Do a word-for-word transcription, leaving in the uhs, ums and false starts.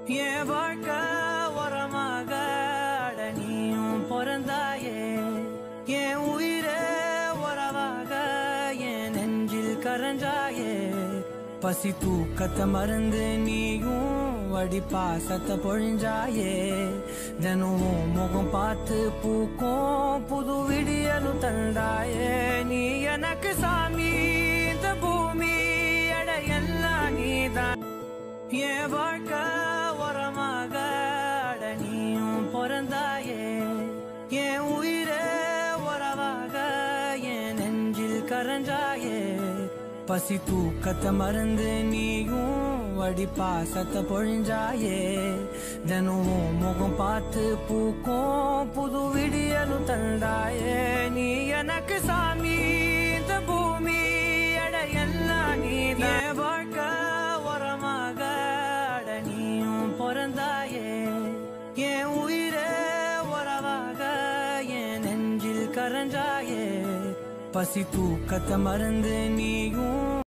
என் வாழ்க்கை உரமாக அட நீயும் பிறந்தாயே, என் உயிரே உறவாக என் நெஞ்சில் கரஞ்சாயே. பசி தூக்கத்தை மறந்து நீயும் வடி பாசத்தை பொழிஞ்சாயே. தினமும் முகம் பார்த்து பூக்கும் புது விடியலும் தந்தாயே. நீ எனக்கு சாமி, இந்த பூமி அட எல்லாம் நீதான். என் வாழ்க்கை உரமாக அட நீயும் பிறந்தாயே, என் உயிரே உறவாக என் நெஞ்சில் கரஞ்சாயே. பசி தூக்கத்தை மறந்து நீயும் வடி பாசத்தை பொழிஞ்சாயே. தினமும் முகம் பார்த்து பூக்கும் புது விடியலும் தந்தாயே. நீ எனக்கு சாமி, இந்த பூமி அட எல்லாம் நீதான். என் வாழ்க்கை உரமாக அட நீயும் பிறந்தாயே, என் உயிரே உறவாக என் நெஞ்சில் கரஞ்சாயே. பசி தூக்கத்தை மறந்து நீயும்